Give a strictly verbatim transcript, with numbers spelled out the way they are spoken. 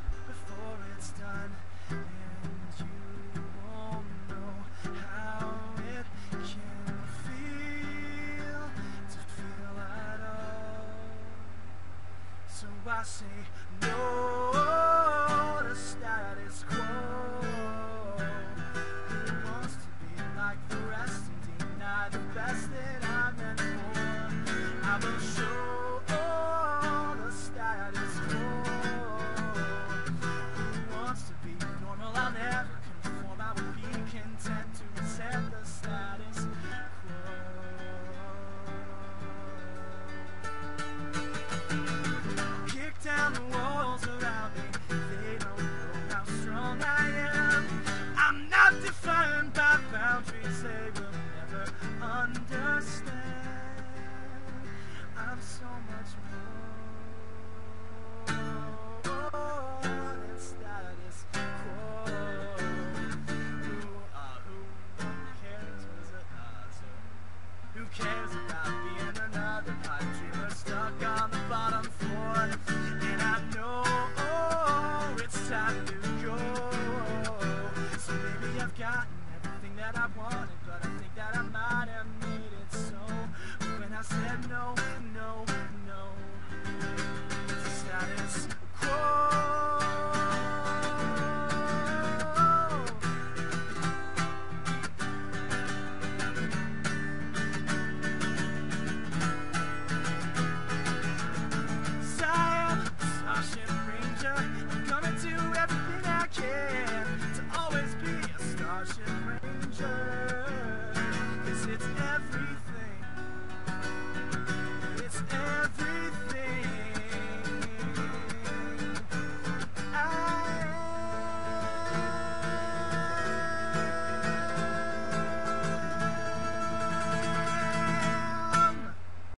before it's done, and you won't know how it can feel to feel at all. So I say no to status quo. Who wants to be like the rest and deny the best that I'm meant for? I will show the status quo. Who wants to be normal? I'll never conform. I will be content to resent the status quo. Kick down the walls around me. They don't know how strong I am. I'm not defined by boundaries they will never understand. I'm so much more than status quo. Who, uh, who cares? What is it? Uh, so who cares about being another pipe dreamer stuck on the bottom floor? And I know oh, it's time to go. So maybe I've gotten everything that I wanted, but I think that I might have made it so. When I said no, no, no, it's status quo. Starship Ranger, I'm gonna do everything I can to always be a Starship Ranger, 'cause it's every